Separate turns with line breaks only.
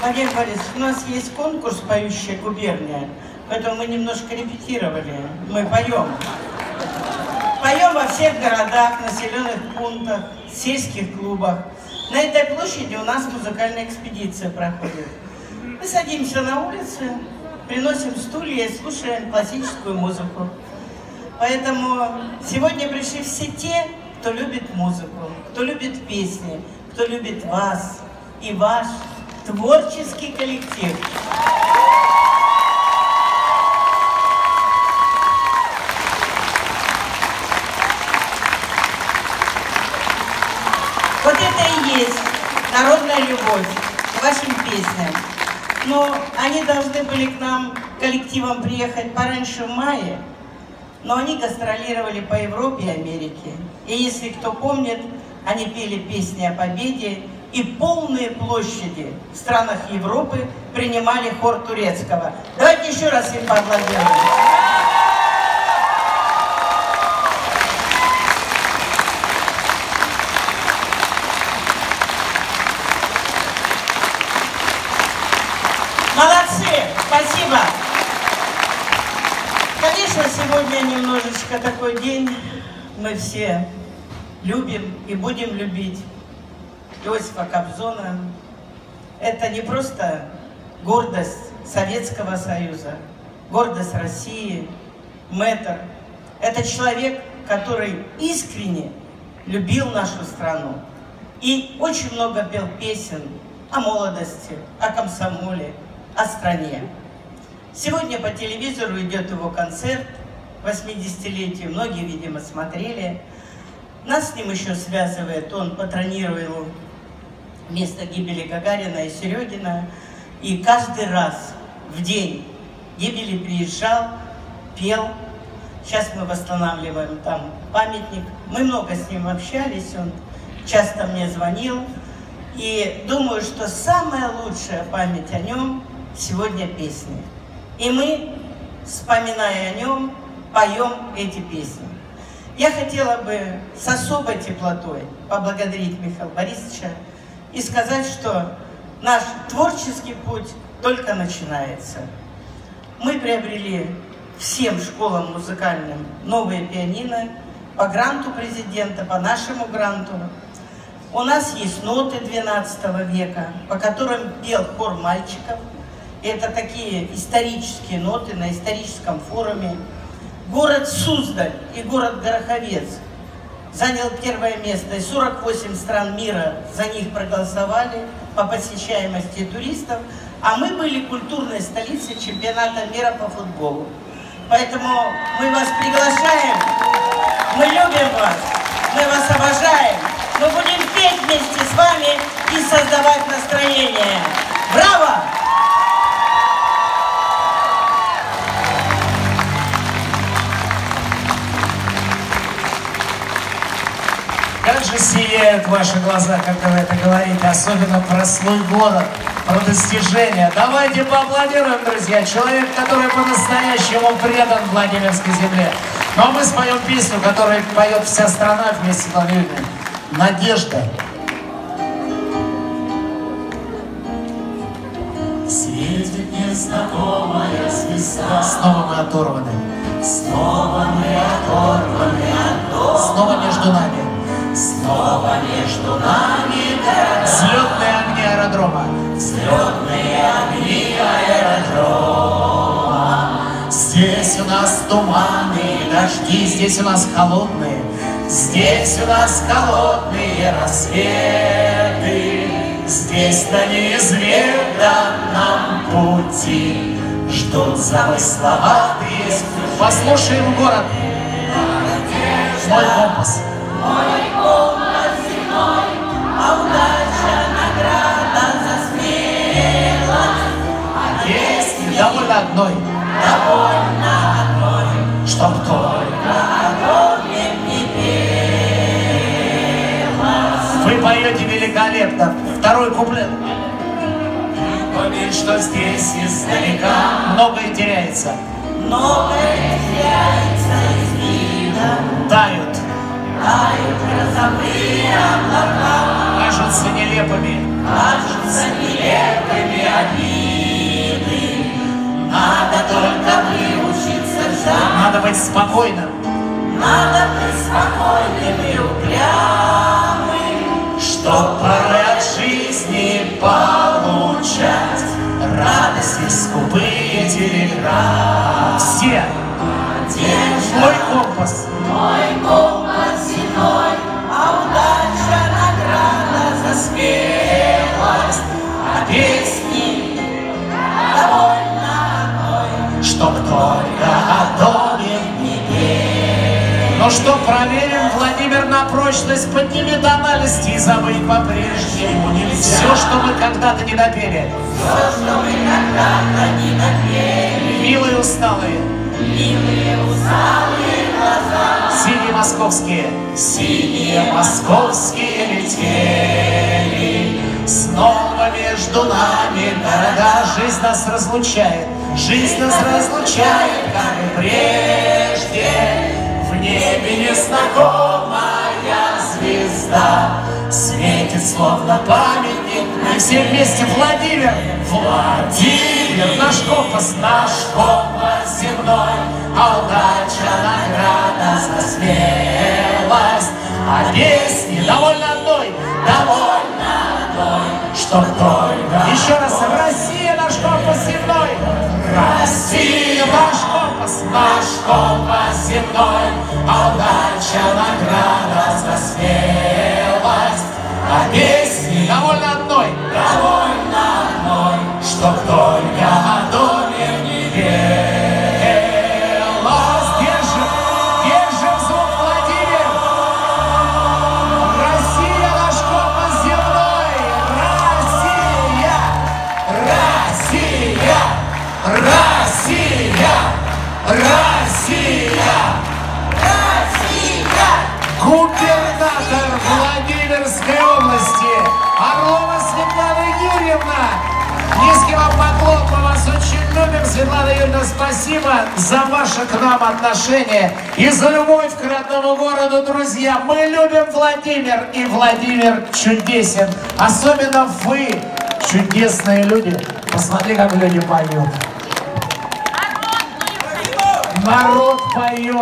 Владимир Борисович, у нас есть конкурс «Поющая губерния», поэтому мы немножко репетировали. Мы поем. Поем во всех городах, населенных пунктах, сельских клубах. На этой площади у нас музыкальная экспедиция проходит. Мы садимся на улице, приносим стулья и слушаем классическую музыку. Поэтому сегодня пришли все те, кто любит музыку, кто любит песни, кто любит вас и ваш творческий коллектив. Вот это и есть народная любовь к вашим песням. Но они должны были к нам, коллективам, приехать пораньше в мае, но они гастролировали по Европе и Америке. И если кто помнит, они пели песни о победе, и полные площади в странах Европы принимали хор турецкого. Давайте еще раз им поаплодируем. Молодцы! Спасибо! Конечно, сегодня немножечко такой день. Мы все любим и будем любить Иосифа Кобзона. Это не просто гордость Советского Союза, гордость России, мэтр. Это человек, который искренне любил нашу страну и очень много пел песен о молодости, о комсомоле, о стране. Сегодня по телевизору идет его концерт 80-летию. Многие, видимо, смотрели. Нас с ним еще связывает, он патронировал место гибели Гагарина и Серегина. И каждый раз в день гибели приезжал, пел. Сейчас мы восстанавливаем там памятник. Мы много с ним общались, он часто мне звонил. И думаю, что самая лучшая память о нем сегодня песни. И мы, вспоминая о нем, поем эти песни. Я хотела бы с особой теплотой поблагодарить Михаила Борисовича и сказать, что наш творческий путь только начинается. Мы приобрели всем школам музыкальным новые пианино по гранту президента, по нашему гранту. У нас есть ноты XII века, по которым пел хор мальчиков. Это такие исторические ноты на историческом форуме. Город Суздаль и город Гороховец занял первое место, и 48 стран мира за них проголосовали по посещаемости туристов, а мы были культурной столицей чемпионата мира по футболу. Поэтому мы вас приглашаем, мы любим вас, мы вас обожаем, мы будем петь вместе с вами и создавать настроение. Браво!
Как же сияют ваши глаза, когда вы это говорите, особенно про свой город, про достижения. Давайте поаплодируем, друзья, человек, который по-настоящему предан Владимирской земле. Ну а мы споем песню, которую поет вся страна вместе с Владимиром. «Надежда».
Светит незнакомая звезда.
Снова мы оторваны.
Снова мы оторваны от дома.
Снова между нами.
Снова между нами города.
Взлетные огни аэродрома.
Взлетные огни аэродрома.
Здесь у нас туманы и дожди, здесь у нас холодные.
Здесь у нас холодные рассветы. Здесь на неизведанном пути ждут замысловатые.
Послушаем город. Мой компас.
Мой компас земной, а удача награда за смелость. А песни
Довольно одной,
довольно одной,
чтоб
только огонь не пелось.
вы поете великолепно. Второй куплет.
Поверь, что здесь издалека
Многое теряется.
многое теряется из вида.
Тают.
Тают грозовые облака.
Кажутся нелепыми.
кажутся нелепыми обиды. Надо только выучиться ждать.
Надо быть спокойным.
Надо быть спокойным и упрямым,
Чтоб порой от жизни получать радости скупые телеграмм. Все. Мой компас.
мой компас земной, а удача награда за смелость, а песни довольно одной,
Чтоб только о доме не петь. Ну что, проверим, Владимир, на прочность. Подними тональности и забыть по-прежнему нельзя. Все, что мы когда-то не допели.
все, что мы когда-то не допели.
Милые усталые.
Милые усталые глаза,
Синие московские.
синие
Московские летели. Снова между нами города. Жизнь нас разлучает. Жизнь нас разлучает, как и прежде. В небе незнакомая звезда светит, словно памятник. Мы все вместе. Владимир, Владимир, наш компас земной, а удача награда за смелость, а песни довольно одной, чтоб только. Еще раз, Россия, наш компас земной. Россия, наш компас земной, а удача награда за смелость, а песни довольно одной, чтоб только о доме не пелось. Держим звук, Владимир. Россия, наш компас земной. Губернатор Владимирской области Орлова Светлана Юрьевна. Низкий вам поклон, мы вас очень любим. Светлана Юрьевна, спасибо за ваше к нам отношение и за любовь к родному городу, друзья. Мы любим Владимир, и Владимир чудесен. Особенно вы, чудесные люди. Посмотри, как люди поют. Народ поет.